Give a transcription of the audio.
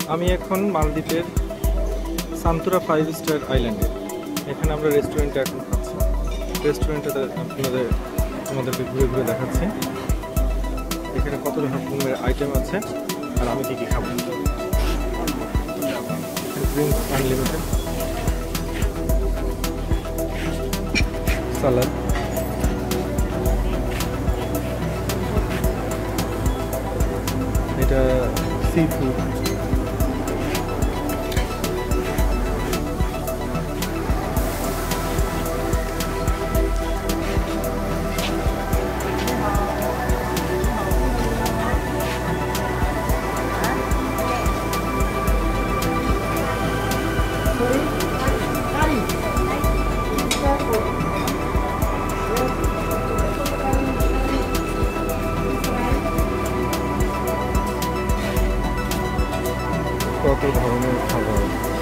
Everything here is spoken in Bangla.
আমি এখন মালদ্বীপের সান্তোরা 5 স্টার আইল্যান্ডে। এখানে আমরা রেস্টুরেন্টে এখন খাচ্ছি। রেস্টুরেন্টে তোমাদেরকে ঘুরে ঘুরে দেখাচ্ছি এখানে কত রকমের আইটেম আছে আর আমি কি কি খাবো। ড্রিঙ্কস আনলিমিটেড, সালাদ, এটা সি ফুড, কত ধরনের খাবার।